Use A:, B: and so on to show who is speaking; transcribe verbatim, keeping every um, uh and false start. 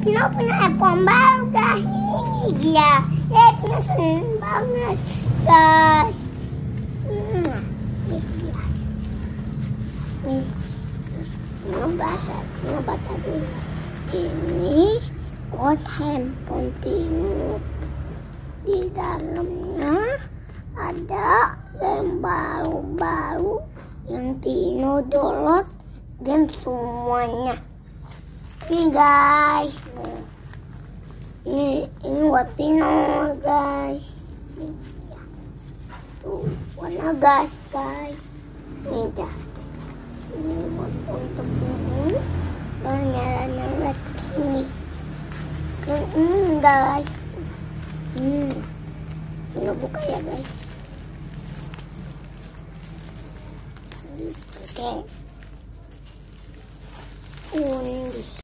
A: Pino punya iPhone baru guys. Ini dia. Ya Pino seneng banget guys. Hmm, ini dia. Nih, Pino baca, Pino baca dulu. Ini code handphone Pino. Di dalamnya ada game baru-baru yang Pino download, game semuanya. Ini guys, ini ini buat Pino guys. Ini ya. Tuh warna gas guys. Ini dah. Ini buat untuk Pino dan nyala-nyala ke sini. Hmm guys. Hmm, Pino buka ya guys. Oke. Okay. Oh, ini